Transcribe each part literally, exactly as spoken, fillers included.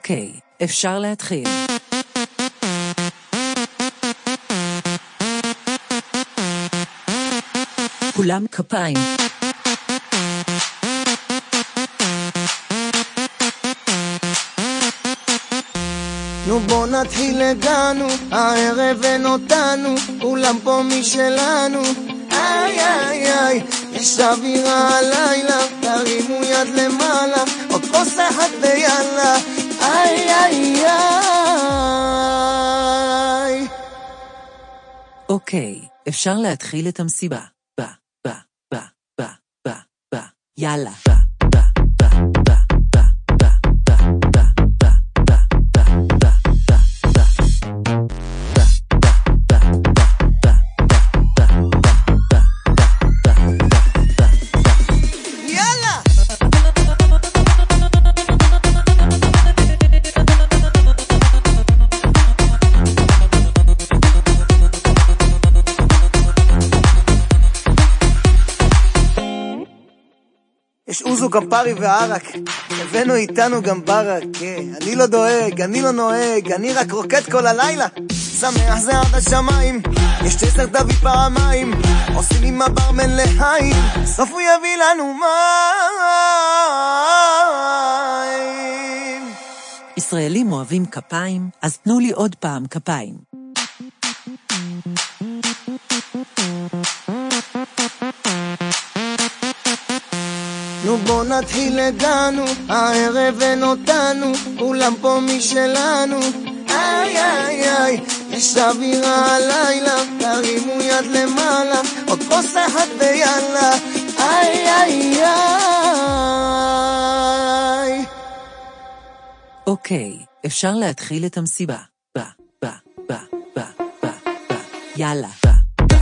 אוקיי, אפשר להתחיל. כולם כפיים. נו בוא נתחיל הגענו, הערב אין אותנו, כולם פה משלנו. איי איי איי, יש אווירה הלילה, תרימו יד למעלה, עוד כוס אחת ויאללה. איי איי איי. אוקיי, אפשר להתחיל את המסיבה. בה, בה, בה, בה, בה, בה, יאללה. בה, בה, בה, בה, בה, בה, בה, בה, בה, בה, בה, בה, בה, יש אוזו קמפרי וערק, הבאנו איתנו גם ברק. אני לא דואג, אני לא נוהג, אני רק רוקד כל הלילה, שמח זה עד השמיים. יש צ'סר דוד פעמיים, עושים עם הברמן להיים, סוף הוא יביא לנו מים. ישראלים אוהבים כפיים, אז תנו לי עוד פעם כפיים. נו בוא נתחיל הגענו, הערב אין אותנו, כולם פה משלנו. איי איי איי, יש אווירה הלילה, תרימו יד למעלה, עוד כוס אחת ויאללה. איי איי איי. אוקיי, אפשר להתחיל את המסיבה. בה, בה, בה, בה, בה, בה, יאללה. בה.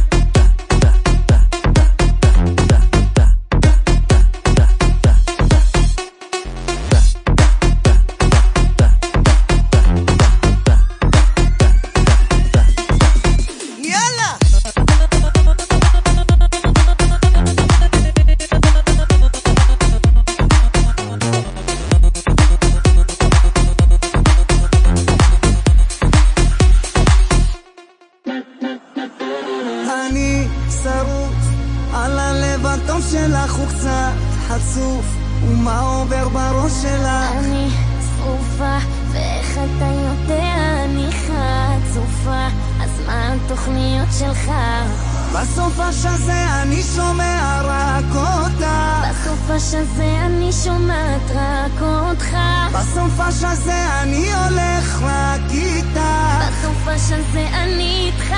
שלך הוא קצת חצוף, ומה עובר בראש שלך? אני שרופה, ואיך אתה יודע אני חצופה, אז מה התוכניות שלך? בסופה שזה אני שומע רק אותה, בסופה שזה אני שומעת רק אותך, בסופה שזה אני הולך רק איתה, בסופה שזה אני איתך.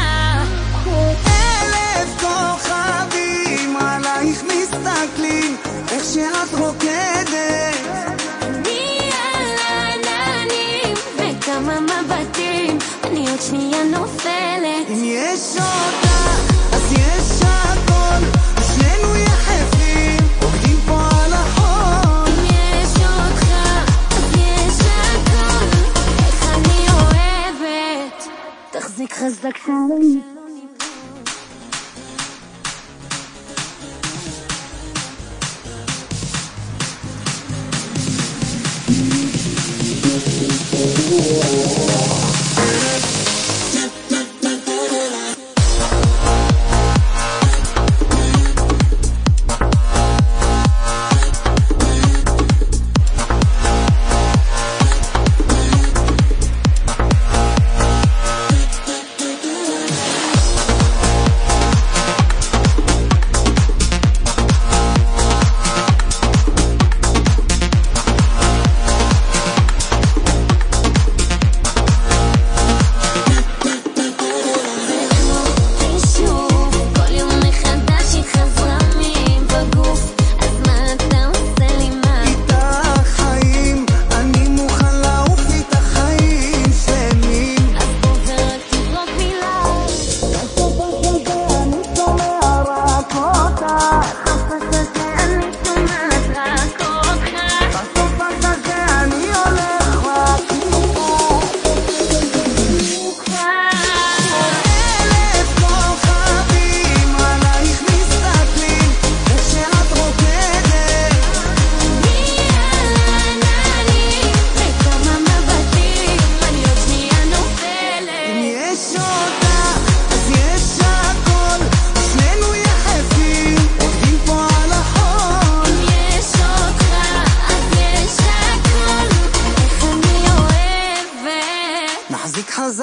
אלף כוכבים עלייך מסתכלים, איך שאת רוקדת, אני על העננים וכמה מבטים, אני עוד שנייה נופלת. אם יש אותה אז יש הכל, שנינו יחפים עובדים פה על החול. אם יש אותך אז יש הכל, איך אני אוהבת, תחזיק חזק שלנו.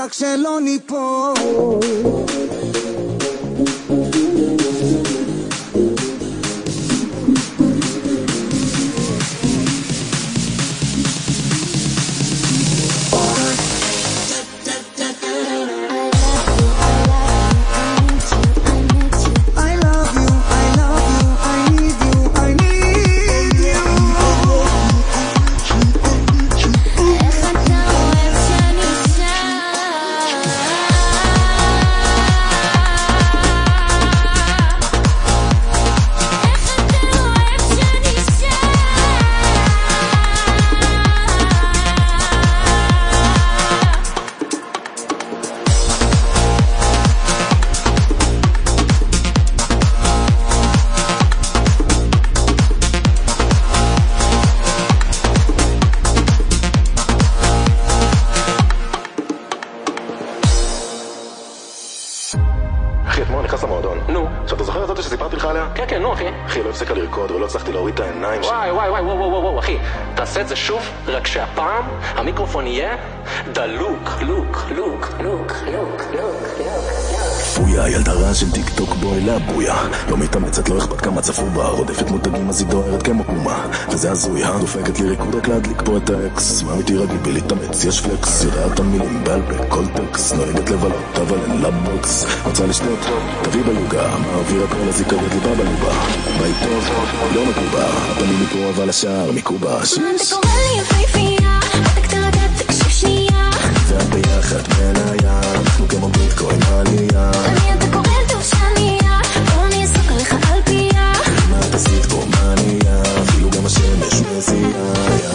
רק שלא ניפול. וואי וואי וואי וואי וואי וואי אחי, תעשה את זה שוב, רק שהפעם המיקרופון יהיה דלוק, לוק, לוק, לוק, לוק, לוק. פויה, ילדה רע של טיק טוק בו אליה בויה, לא מתאמצת, לא אכפת כמה צפו בה, רודפת מותגים אז היא דוהרת כמו קומה, וזה הזוי, דופקת לי ריקוד רק להדליק פה את האקס, מה איתי רגיל בלהתאמץ, יש פלקס, יודעת המילים בעל בכל טקס, נוהגת לבלות אבל אין לה בוקס, רוצה לשתות, תביא ביוגה, מעביר הכל אז היא קוראת לי בבלובה, ביי טוב, לא מקובה, הפנים מפה אבל השאר מקובה, שיש אתה קורא לי יפהפייה, אתה תרגע תקשיב שנייה, ואת ביחד מניה, אנחנו כמו ביטקוין עלייה, אני אתה קורא טוב שנייה, בוא אני אסוק עליך על פיה, מה את עשית פה מניה, אפילו גם השמש מזיעה.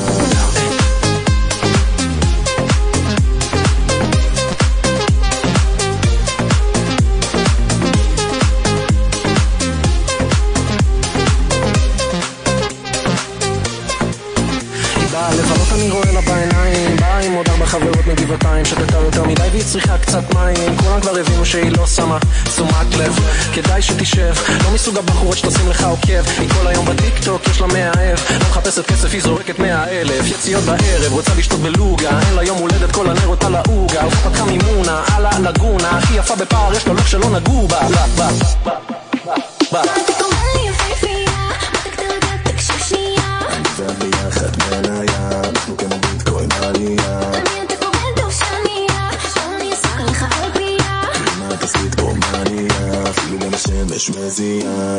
חברות מגבעתיים שתתה יותר מדי והיא צריכה קצת מים, כולם כבר הבינו שהיא לא שמה תשומת לב, כדאי שתשב, לא מסוג הבחורות שתשים לך עוקב, היא כל היום בטיקטוק יש לה מאהב, לא מחפשת כסף היא זורקת מאה אלף, יציאות בערב רוצה לשתות בלוגה, אין לה יום הולדת כל הנרות על העוגה, הולכה פתחה מימונה על הלגונה, הכי יפה בפער יש לה לוק שלא נגעו בה. אתה קורא לי יפהפייה, אתה תרגע תקשיב שנייה, ואת ביחד מניה, אנחנו כמו ביטקוין עלייה, אני אתה קורא טוב שנייה, בוא אני אסוק עליך על פיה, מה את עשית פה מניה, אפילו גם השמש מזיעה.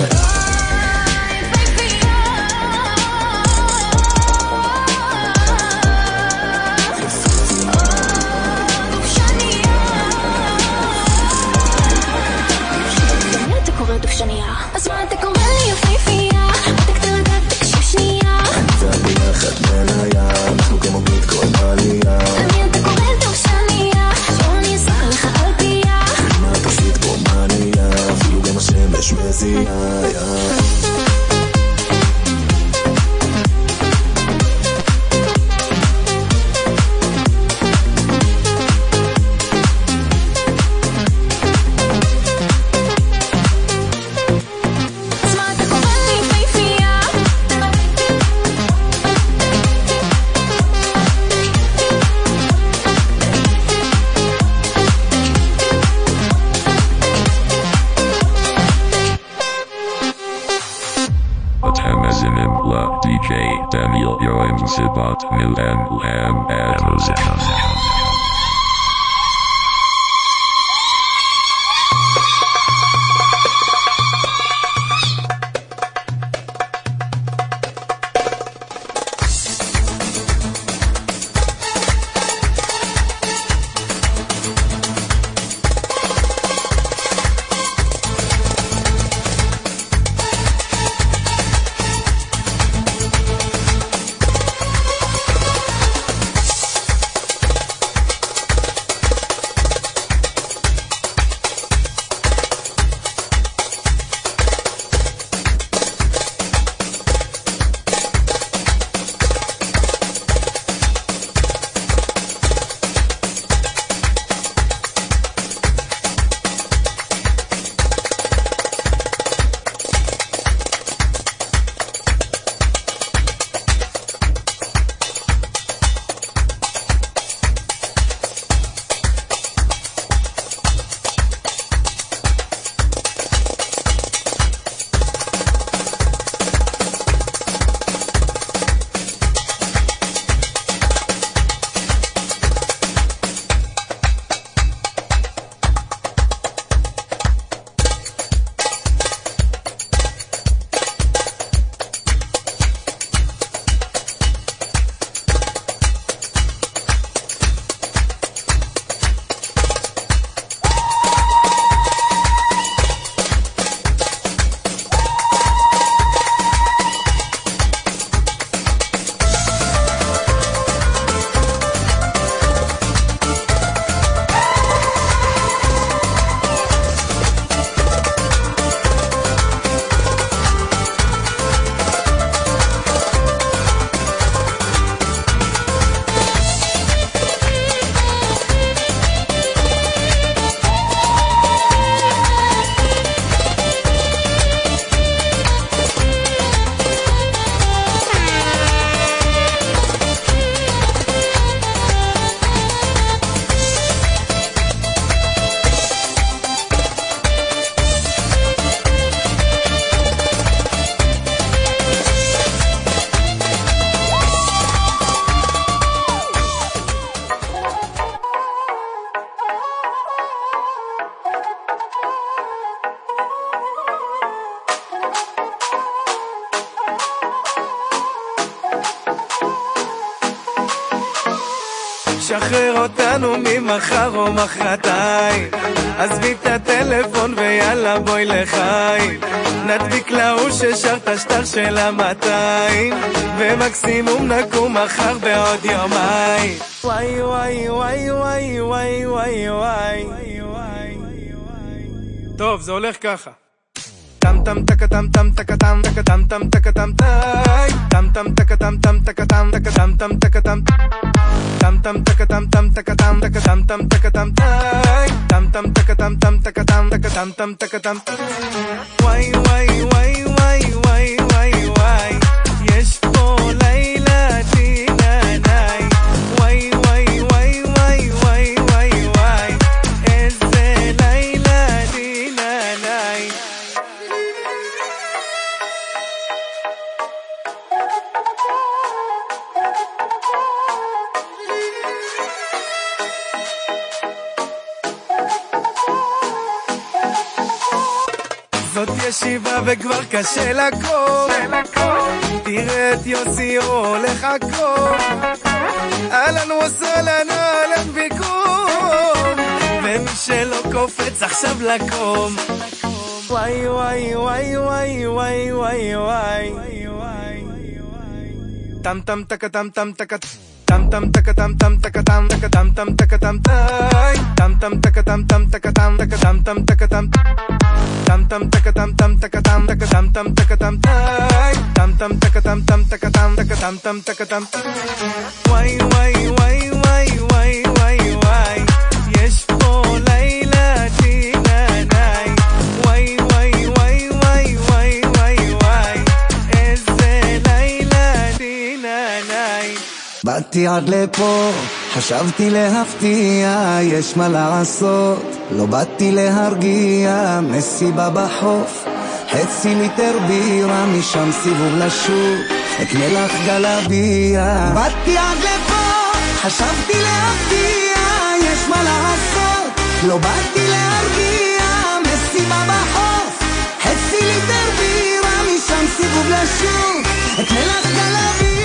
אז מה אתה קורא לי יפהפייה, אתה תרגע תקשיב שנייה, ואת ביחד מניה, אנחנו כמו ביטקוין עלייה, אני אתה קורא טוב שנייה, בוא אני אסוק עליך על פיה, מה את עשית פה מניה, אפילו גם השמש מזיעה. D J Daniel Yoem Sibat New and Lam at Muzika. שחרר אותנו ממחר או מחרתיים, עזבי את הטלפון ויאללה בואי לחיים, נדביק להוא ששרת שטר של המאתיים, ומקסימום נקום מחר בעוד יומיים. וואי וואי וואי וואי וואי וואי וואי. טוב, זה הולך ככה. טם טם טק טם טם טק טם טק טם טם טק טם טק טם טם טק טם טם טק טם טק טם טם טק טם טם טם טק טם טם טק טם טק טם טם טק טם טם טם טק טם טם טק טם טק טם טם טק טם. וואי וואי וואי וואי וואי וואי וואי, יש פה לילה דינאי. וואי וואי וואי וואי וואי וואי וואי, איזה לילה דינאי. זאת ישיבה וכבר קשה לקום, תראה את יוסי הולך עקום, אהלן וסהלן אהלן ביקום, ומי שלא קופץ עכשיו לקום. וואי וואי וואי וואי וואי וואי וואי, טם טם טק טם טם טק טם טם טק טם טם טק טם טק טם טם טק טם טם טם טק טם טם טק טם טק טם טם טק טם טם טם טק טם טם טק טם טק טם טם טק טם טם טם טק טם טם טק טם טק טם טם טק טם. וואי וואי וואי וואי וואי וואי וואי, יש פה לילה דינאי. וואי וואי וואי וואי וואי וואי וואי, איזה לילה דינאי. באתי עד לפה, חשבתי להפתיע, יש מה לעשות, לא באתי להרגיע, מסיבה בחוף, חצי ליטר בירה, משם סיבוב לשוק, אקנה לך גלביה. באתי עד לפה, חשבתי להפתיע, יש מה לעשות, לא באתי להרגיע, מסיבה בחוף, חצי ליטר בירה, משם סיבוב לשוק, אקנה לך גלביה.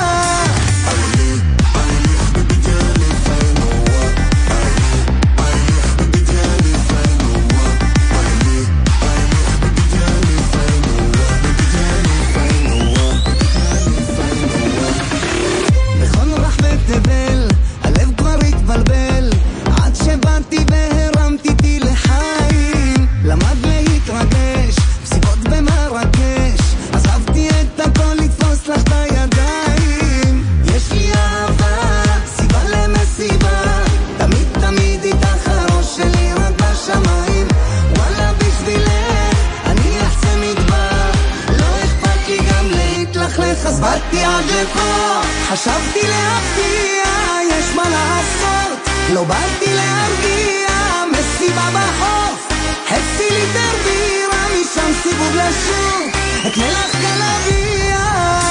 הלב כבר התבלבל, עד שבאתי והרמתי אותי לחיים, למד להתרגש, מסיבות במרקש, עזבתי את הכל לתפוס לך את הידיים. יש לי אהבה, סיבה למסיבה, תמיד תמיד איתך הראש שלי רק בשמיים, וואלה בשבילך אני אחצה מדבר, לא אכפת לי גם להתלכלך. אז באתי עד לפה, חשבתי להפתיע, יש מה לעשות, לא באתי להרגיע, מסיבה בחוף, חצי ליטר בירה, משם סיבוב לשוק, אקנה לך גלביה.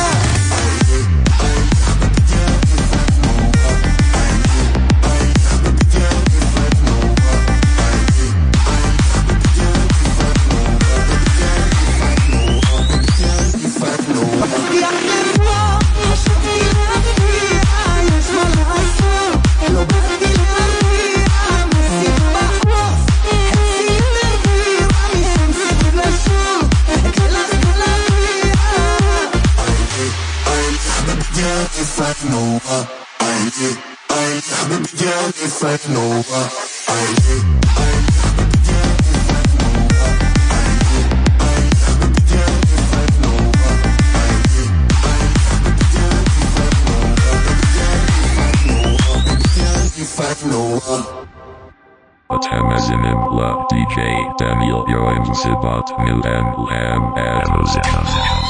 If I know I did, I haven't begun. If I know I did, I haven't begun. If I know I did, I haven't begun. If I know I did, I haven't begun. If I know I did. Atamazimim La D J Daniel Yoim Sibat New and Lam Ad